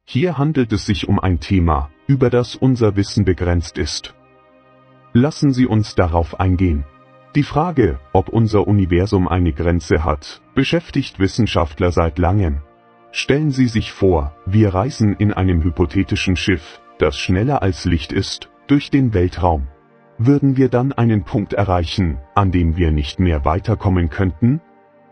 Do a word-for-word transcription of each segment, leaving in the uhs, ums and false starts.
Hier handelt es sich um ein Thema, über das unser Wissen begrenzt ist. Lassen Sie uns darauf eingehen. Die Frage, ob unser Universum eine Grenze hat, beschäftigt Wissenschaftler seit langem. Stellen Sie sich vor, wir reisen in einem hypothetischen Schiff, das schneller als Licht ist, durch den Weltraum. Würden wir dann einen Punkt erreichen, an dem wir nicht mehr weiterkommen könnten?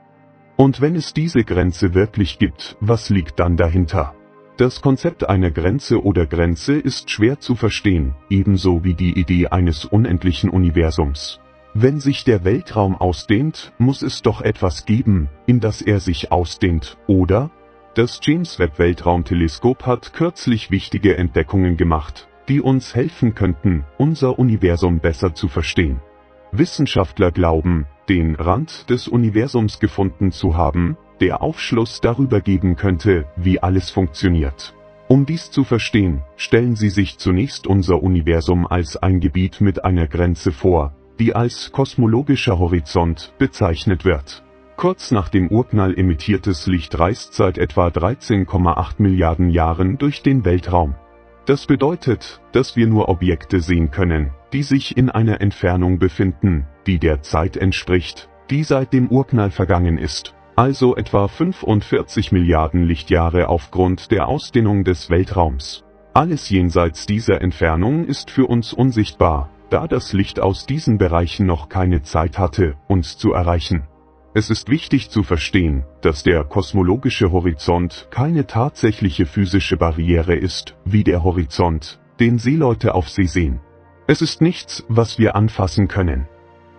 Und wenn es diese Grenze wirklich gibt, was liegt dann dahinter? Das Konzept einer Grenze oder Grenze ist schwer zu verstehen, ebenso wie die Idee eines unendlichen Universums. Wenn sich der Weltraum ausdehnt, muss es doch etwas geben, in das er sich ausdehnt, oder? Das James Webb Weltraumteleskop hat kürzlich wichtige Entdeckungen gemacht, die uns helfen könnten, unser Universum besser zu verstehen. Wissenschaftler glauben, den Rand des Universums gefunden zu haben, der Aufschluss darüber geben könnte, wie alles funktioniert. Um dies zu verstehen, stellen Sie sich zunächst unser Universum als ein Gebiet mit einer Grenze vor, die als kosmologischer Horizont bezeichnet wird. Kurz nach dem Urknall emittiertes Licht reist seit etwa dreizehn Komma acht Milliarden Jahren durch den Weltraum. Das bedeutet, dass wir nur Objekte sehen können, die sich in einer Entfernung befinden, die der Zeit entspricht, die seit dem Urknall vergangen ist, also etwa fünfundvierzig Milliarden Lichtjahre aufgrund der Ausdehnung des Weltraums. Alles jenseits dieser Entfernung ist für uns unsichtbar, da das Licht aus diesen Bereichen noch keine Zeit hatte, uns zu erreichen. Es ist wichtig zu verstehen, dass der kosmologische Horizont keine tatsächliche physische Barriere ist, wie der Horizont, den Seeleute auf See sehen. Es ist nichts, was wir anfassen können.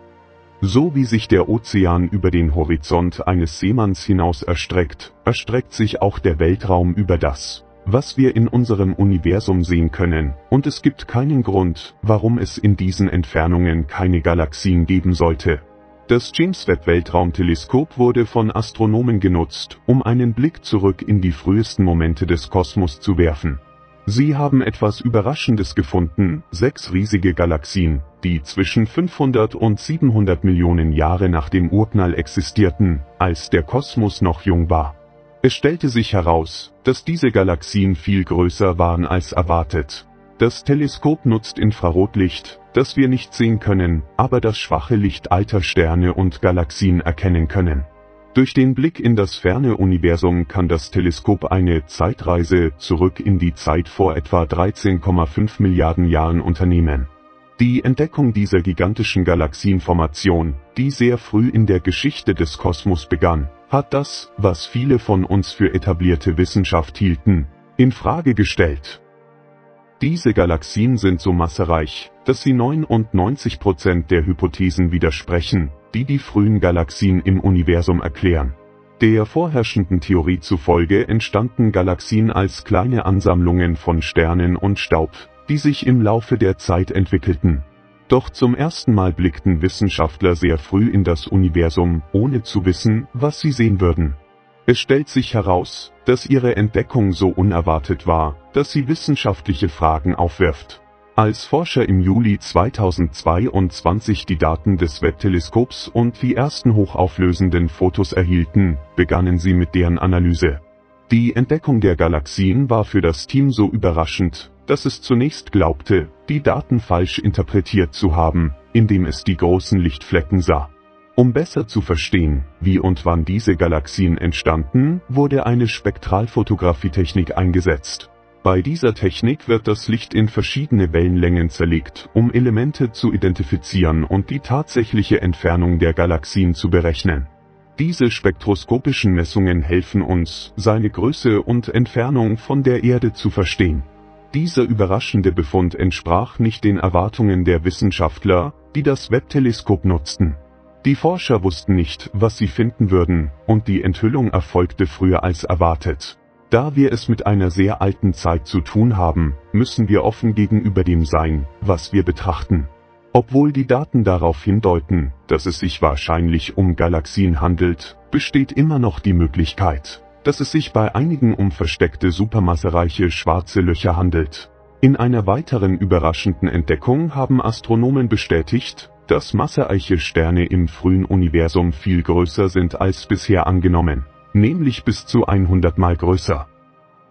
So wie sich der Ozean über den Horizont eines Seemanns hinaus erstreckt, erstreckt sich auch der Weltraum über das, was wir in unserem Universum sehen können, und es gibt keinen Grund, warum es in diesen Entfernungen keine Galaxien geben sollte. Das James Webb Weltraumteleskop wurde von Astronomen genutzt, um einen Blick zurück in die frühesten Momente des Kosmos zu werfen. Sie haben etwas Überraschendes gefunden: sechs riesige Galaxien, die zwischen fünfhundert und siebenhundert Millionen Jahre nach dem Urknall existierten, als der Kosmos noch jung war. Es stellte sich heraus, dass diese Galaxien viel größer waren als erwartet. Das Teleskop nutzt Infrarotlicht, das wir nicht sehen können, aber das schwache Licht alter Sterne und Galaxien erkennen können. Durch den Blick in das ferne Universum kann das Teleskop eine Zeitreise zurück in die Zeit vor etwa dreizehn Komma fünf Milliarden Jahren unternehmen. Die Entdeckung dieser gigantischen Galaxienformation, die sehr früh in der Geschichte des Kosmos begann, hat das, was viele von uns für etablierte Wissenschaft hielten, in Frage gestellt. Diese Galaxien sind so massereich, dass sie neunundneunzig Prozent der Hypothesen widersprechen, die die frühen Galaxien im Universum erklären. Der vorherrschenden Theorie zufolge entstanden Galaxien als kleine Ansammlungen von Sternen und Staub, die sich im Laufe der Zeit entwickelten. Doch zum ersten Mal blickten Wissenschaftler sehr früh in das Universum, ohne zu wissen, was sie sehen würden. Es stellt sich heraus, dass ihre Entdeckung so unerwartet war, dass sie wissenschaftliche Fragen aufwirft. Als Forscher im Juli zweitausendzweiundzwanzig die Daten des Webb-Teleskops und die ersten hochauflösenden Fotos erhielten, begannen sie mit deren Analyse. Die Entdeckung der Galaxien war für das Team so überraschend, dass es zunächst glaubte, die Daten falsch interpretiert zu haben, indem es die großen Lichtflecken sah. Um besser zu verstehen, wie und wann diese Galaxien entstanden, wurde eine Spektralfotografietechnik eingesetzt. Bei dieser Technik wird das Licht in verschiedene Wellenlängen zerlegt, um Elemente zu identifizieren und die tatsächliche Entfernung der Galaxien zu berechnen. Diese spektroskopischen Messungen helfen uns, seine Größe und Entfernung von der Erde zu verstehen. Dieser überraschende Befund entsprach nicht den Erwartungen der Wissenschaftler, die das Webb-Teleskop nutzten. Die Forscher wussten nicht, was sie finden würden, und die Enthüllung erfolgte früher als erwartet. Da wir es mit einer sehr alten Zeit zu tun haben, müssen wir offen gegenüber dem sein, was wir betrachten. Obwohl die Daten darauf hindeuten, dass es sich wahrscheinlich um Galaxien handelt, besteht immer noch die Möglichkeit, dass es sich bei einigen um versteckte supermassereiche schwarze Löcher handelt. In einer weiteren überraschenden Entdeckung haben Astronomen bestätigt, dass massereiche Sterne im frühen Universum viel größer sind als bisher angenommen, nämlich bis zu hundert Mal größer.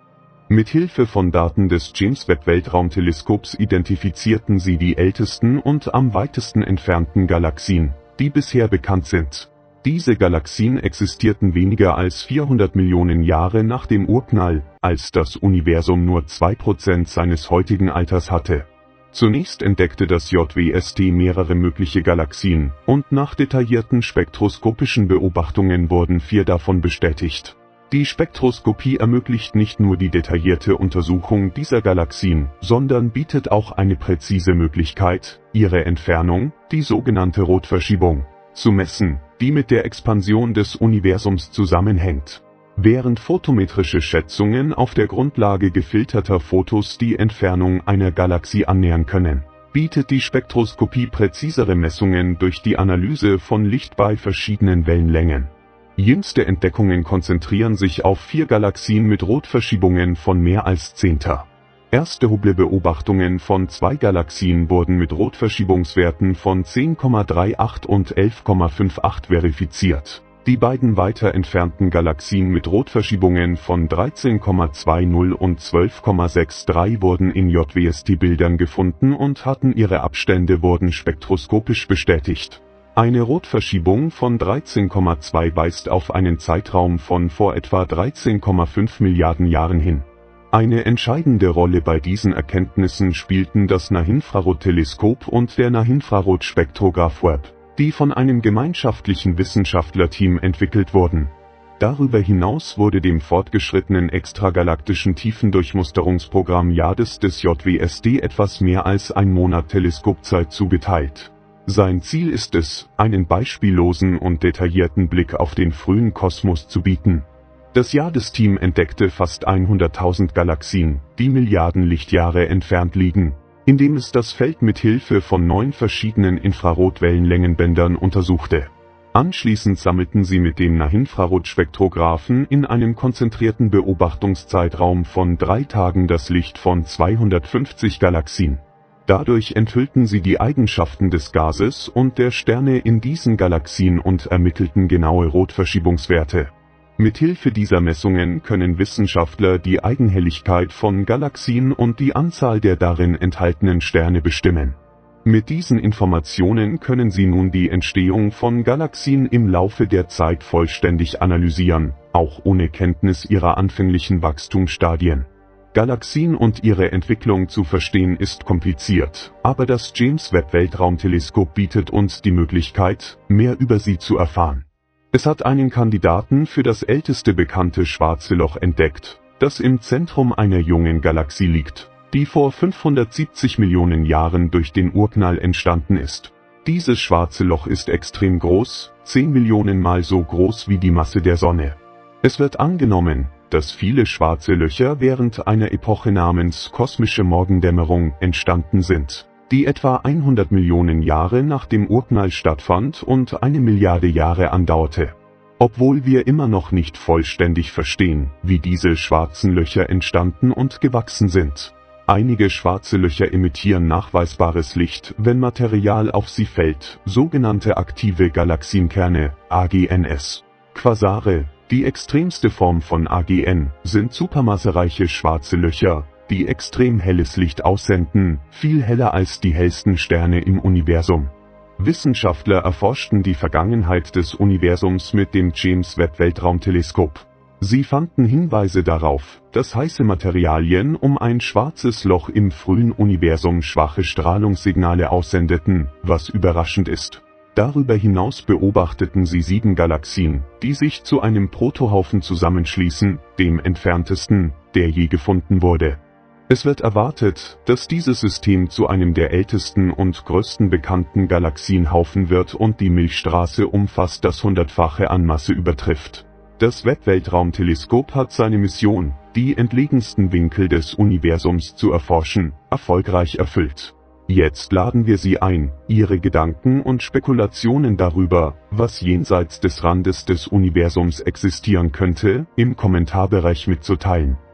Mit Hilfe von Daten des James Webb Weltraumteleskops identifizierten sie die ältesten und am weitesten entfernten Galaxien, die bisher bekannt sind. Diese Galaxien existierten weniger als vierhundert Millionen Jahre nach dem Urknall, als das Universum nur zwei Prozent seines heutigen Alters hatte. Zunächst entdeckte das J W S T mehrere mögliche Galaxien, und nach detaillierten spektroskopischen Beobachtungen wurden vier davon bestätigt. Die Spektroskopie ermöglicht nicht nur die detaillierte Untersuchung dieser Galaxien, sondern bietet auch eine präzise Möglichkeit, ihre Entfernung, die sogenannte Rotverschiebung, zu messen, die mit der Expansion des Universums zusammenhängt. Während photometrische Schätzungen auf der Grundlage gefilterter Fotos die Entfernung einer Galaxie annähern können, bietet die Spektroskopie präzisere Messungen durch die Analyse von Licht bei verschiedenen Wellenlängen. Jüngste Entdeckungen konzentrieren sich auf vier Galaxien mit Rotverschiebungen von mehr als Zehnter. Erste Hubble-Beobachtungen von zwei Galaxien wurden mit Rotverschiebungswerten von zehn Komma achtunddreißig und elf Komma achtundfünfzig verifiziert. Die beiden weiter entfernten Galaxien mit Rotverschiebungen von dreizehn Komma zwanzig und zwölf Komma dreiundsechzig wurden in J W S T-Bildern gefunden und hatten ihre Abstände wurden spektroskopisch bestätigt. Eine Rotverschiebung von dreizehn Komma zwei weist auf einen Zeitraum von vor etwa dreizehn Komma fünf Milliarden Jahren hin. Eine entscheidende Rolle bei diesen Erkenntnissen spielten das Nahinfrarotteleskop und der Nahinfrarotspektrograph Webb, die von einem gemeinschaftlichen Wissenschaftlerteam entwickelt wurden. Darüber hinaus wurde dem fortgeschrittenen extragalaktischen Tiefendurchmusterungsprogramm JADES des J W S T etwas mehr als ein Monat Teleskopzeit zugeteilt. Sein Ziel ist es, einen beispiellosen und detaillierten Blick auf den frühen Kosmos zu bieten. Das JADES-Team entdeckte fast hunderttausend Galaxien, die Milliarden Lichtjahre entfernt liegen, indem es das Feld mit Hilfe von neun verschiedenen Infrarotwellenlängenbändern untersuchte. Anschließend sammelten sie mit dem Nahinfrarotspektrographen in einem konzentrierten Beobachtungszeitraum von drei Tagen das Licht von zweihundertfünfzig Galaxien. Dadurch enthüllten sie die Eigenschaften des Gases und der Sterne in diesen Galaxien und ermittelten genaue Rotverschiebungswerte. Mithilfe dieser Messungen können Wissenschaftler die Eigenhelligkeit von Galaxien und die Anzahl der darin enthaltenen Sterne bestimmen. Mit diesen Informationen können sie nun die Entstehung von Galaxien im Laufe der Zeit vollständig analysieren, auch ohne Kenntnis ihrer anfänglichen Wachstumsstadien. Galaxien und ihre Entwicklung zu verstehen ist kompliziert, aber das James Webb Weltraumteleskop bietet uns die Möglichkeit, mehr über sie zu erfahren. Es hat einen Kandidaten für das älteste bekannte schwarze Loch entdeckt, das im Zentrum einer jungen Galaxie liegt, die vor fünfhundertsiebzig Millionen Jahren durch den Urknall entstanden ist. Dieses schwarze Loch ist extrem groß, zehn Millionen Mal so groß wie die Masse der Sonne. Es wird angenommen, dass viele schwarze Löcher während einer Epoche namens kosmische Morgendämmerung entstanden sind, die etwa hundert Millionen Jahre nach dem Urknall stattfand und eine Milliarde Jahre andauerte. Obwohl wir immer noch nicht vollständig verstehen, wie diese schwarzen Löcher entstanden und gewachsen sind. Einige schwarze Löcher emittieren nachweisbares Licht, wenn Material auf sie fällt, sogenannte aktive Galaxienkerne, A G Ns. Quasare, die extremste Form von A G N, sind supermassereiche schwarze Löcher, die extrem helles Licht aussenden, viel heller als die hellsten Sterne im Universum. Wissenschaftler erforschten die Vergangenheit des Universums mit dem James Webb Weltraumteleskop. Sie fanden Hinweise darauf, dass heiße Materialien um ein schwarzes Loch im frühen Universum schwache Strahlungssignale aussendeten, was überraschend ist. Darüber hinaus beobachteten sie sieben Galaxien, die sich zu einem Protohaufen zusammenschließen, dem entferntesten, der je gefunden wurde. Es wird erwartet, dass dieses System zu einem der ältesten und größten bekannten Galaxienhaufen wird und die Milchstraße um fast das Hundertfache an Masse übertrifft. Das Webb-Weltraumteleskop hat seine Mission, die entlegensten Winkel des Universums zu erforschen, erfolgreich erfüllt. Jetzt laden wir Sie ein, Ihre Gedanken und Spekulationen darüber, was jenseits des Randes des Universums existieren könnte, im Kommentarbereich mitzuteilen.